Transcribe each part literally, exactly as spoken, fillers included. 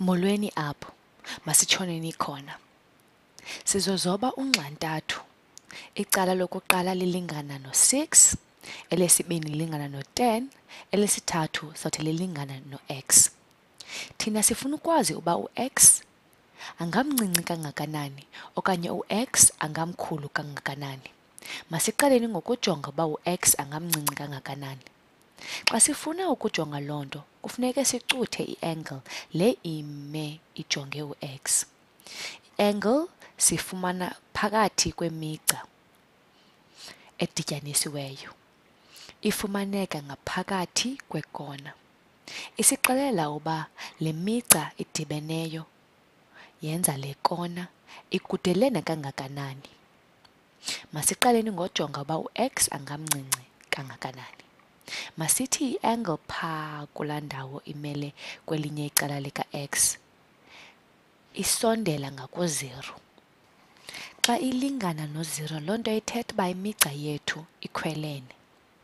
Molweni apho, masitshoneni khona. Sizozoba unxantathu. Icala lokuqala lilingana no-six, elesibini lilingana no-ten, elesithathu sothi lilingana no-x. Thina sifuna ukwazi uba u-x angamncinci kangakanani okanye u-x angamkhulu kangakanani. Masiqaleni ngokujonga uba u-x angamncinci kangakanani. Xa sifuna ukujonga loo nto, kufuneka sicuthe i-angle le ime ijonge u-x. I-angle sifumana phakathi kwemigca edityanisiweyo. Ifumaneka ngaphakathi kwekona. Isixelela uba le migca idibeneyo yenza le kona ikudelene kangakanani. Masiqaleni ngojonga uba u-x angamncinci kangakanani. Masithi i-angle phaa kulaa ndawo imele kwelinye icala lika-x isondela ngaku-zero. Xa ilingana no-zero, loo nto ithetha uba imigca yethu ikhwelene.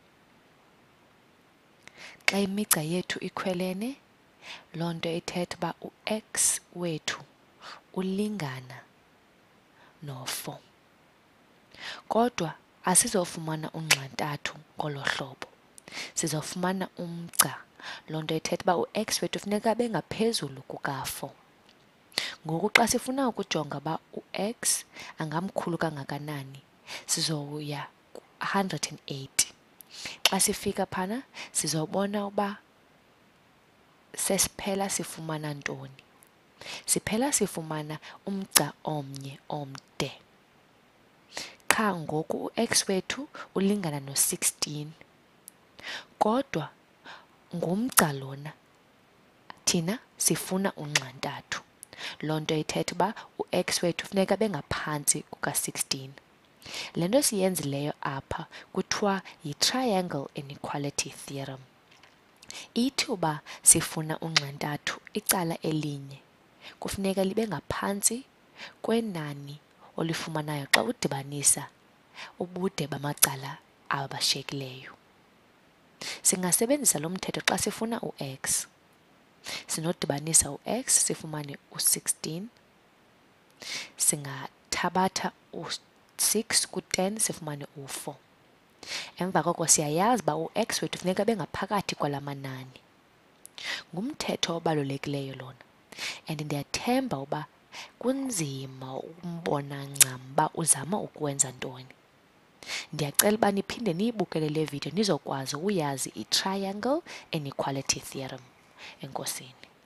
Xa imigca yethu ikhwelene, loo nto ithetha uba u-x wethu ulingana no-four. Kodwa asizofumana unxantathu ngolo hlobo. Sizofumana umgca, loo nto ithetha uba u-x wethu funeka abe ngaphezulu kuka-four. Ngoku xa sifuna ukujonga uba u-x angamkhulu kangakanani, sizoya ku-one hundred and eighty. Xa sifika phana, sizobona uba sesiphela sifumana ntoni. Siphela sifumana umgca omnye omde. Qha ngoku u-x wethu ulingana no-sixteen. Kodwa ngumgca lona, thina sifuna unxantathu. Loo nto ithetha uba u-x wethu funeka abe ngaphantsi kuka-sixteen. Le nto siyenzileyo apha kuthiwa yi-triangle inequality theorem. Ithi uba sifuna unxantathu, icala elinye kufuneka libe ngaphantsi kwenani olifumanayo xa udibanisa ubude bamacala abashiyekileyo. Singasebenzisa lo mthetho xa sifuna u-x. Sinodibanisa u-x sifumane u-sixteen. Singathabatha u-six ku-ten sifumane u-four. Emva koko siyayazi uba u-x wethu funeka abe ngaphakathi kwala manani. Ngumthetho obalulekileyo lona, and ndiyathemba uba kunzima ukumbona ncam uba uzama ukwenza ntoni. Ndiyacela uba niphinde niyibukele le video nizokwazi uyazi i-triangle inequality theorem. Enkosini.